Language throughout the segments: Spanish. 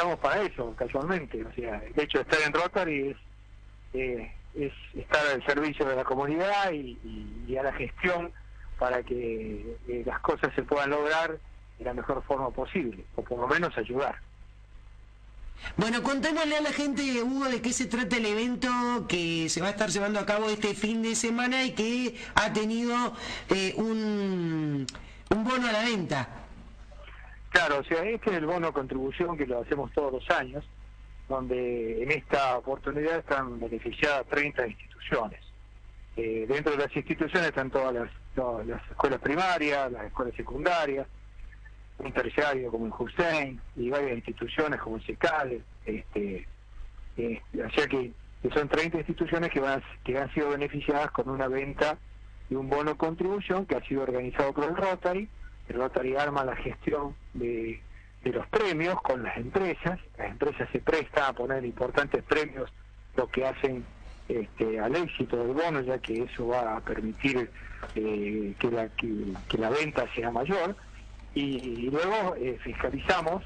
estamos para eso, casualmente. O sea, el hecho de estar en Rotary es estar al servicio de la comunidad y a la gestión para que las cosas se puedan lograr de la mejor forma posible, o por lo menos ayudar. Bueno, contémosle a la gente, Hugo, de qué se trata el evento que se va a estar llevando a cabo este fin de semana y que ha tenido un bono a la venta. Claro, o sea, este es el bono contribución que lo hacemos todos los años, donde en esta oportunidad están beneficiadas 30 instituciones. Dentro de las instituciones están todas las escuelas primarias, las escuelas secundarias, un terciario como el Hussein y varias instituciones como el SECAL, o sea que son 30 instituciones que han sido beneficiadas con una venta de un bono contribución que ha sido organizado por el Rotary. El Rotary arma la gestión de los premios con las empresas se prestan a poner importantes premios, lo que hacen al éxito del bono, ya que eso va a permitir que la venta sea mayor, y luego fiscalizamos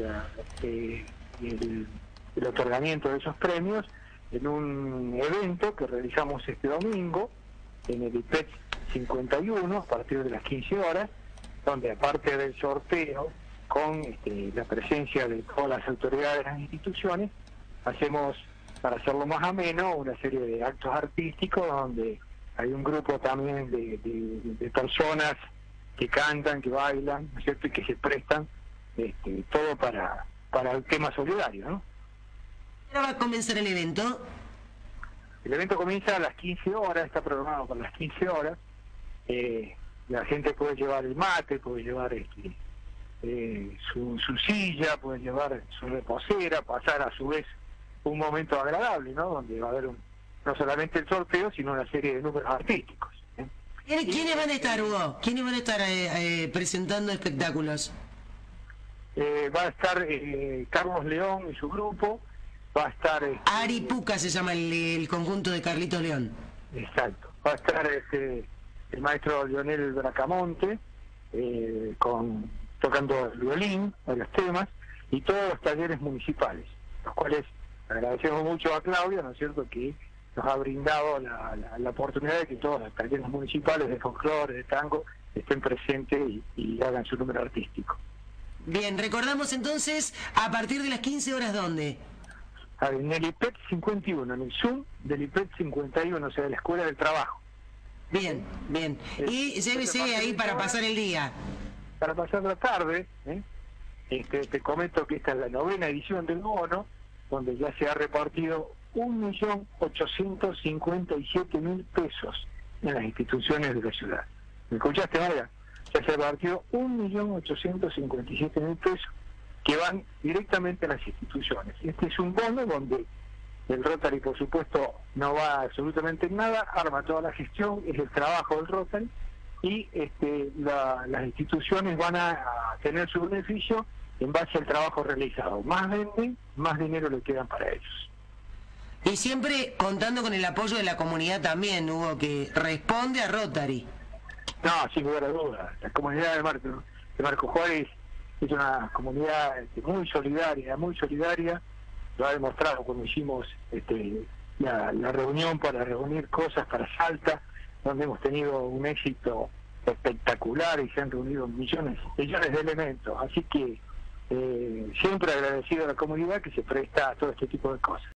el otorgamiento de esos premios en un evento que realizamos este domingo en el IPET 51 a partir de las 15 horas, donde aparte del sorteo con la presencia de todas las autoridades de las instituciones, hacemos, para hacerlo más ameno, una serie de actos artísticos donde hay un grupo también de personas que cantan, que bailan, ¿no es cierto?, y que se prestan todo para el tema solidario, ¿no? ¿Ahora va a comenzar el evento? El evento comienza a las 15 horas, está programado para las 15 horas. La gente puede llevar el mate, puede llevar su silla, puede llevar su reposera, pasar a su vez un momento agradable, ¿no?, donde va a haber no solamente el sorteo, sino una serie de números artísticos. ¿Quiénes van a estar, Hugo? ¿Quiénes van a estar presentando espectáculos? Va a estar Carlos León y su grupo, va a estar... Aripuca se llama el conjunto de Carlitos León. Exacto. Va a estar el maestro Lionel Bracamonte, tocando el violín, varios temas, y todos los talleres municipales, los cuales agradecemos mucho a Claudia, ¿no es cierto?, que nos ha brindado la oportunidad de que todos los talleres municipales de folclore, de tango, estén presentes y hagan su número artístico. Bien, recordamos entonces, a partir de las 15 horas, ¿dónde? En el IPET 51, en el Zoom del IPET 51, o sea, de la Escuela del Trabajo. Bien, bien. Y llévese ahí para pasar el día. Para pasar la tarde, te comento que esta es la 9ª edición del bono, donde ya se ha repartido 1.857.000 pesos en las instituciones de la ciudad. ¿Me escuchaste, María? Ya se repartió 1.857.000 pesos que van directamente a las instituciones. Este es un bono donde el Rotary, por supuesto, no va absolutamente en nada, arma toda la gestión, es el trabajo del Rotary, y las instituciones van a tener su beneficio en base al trabajo realizado. Más venden, más dinero le quedan para ellos. Y siempre contando con el apoyo de la comunidad también, Hugo, que responde a Rotary. No, sin lugar a dudas. La comunidad de Marco Juárez es una comunidad muy solidaria, lo ha demostrado cuando hicimos la reunión para reunir cosas para Salta, donde hemos tenido un éxito espectacular y se han reunido millones de elementos. Así que siempre agradecido a la comunidad que se presta a todo este tipo de cosas.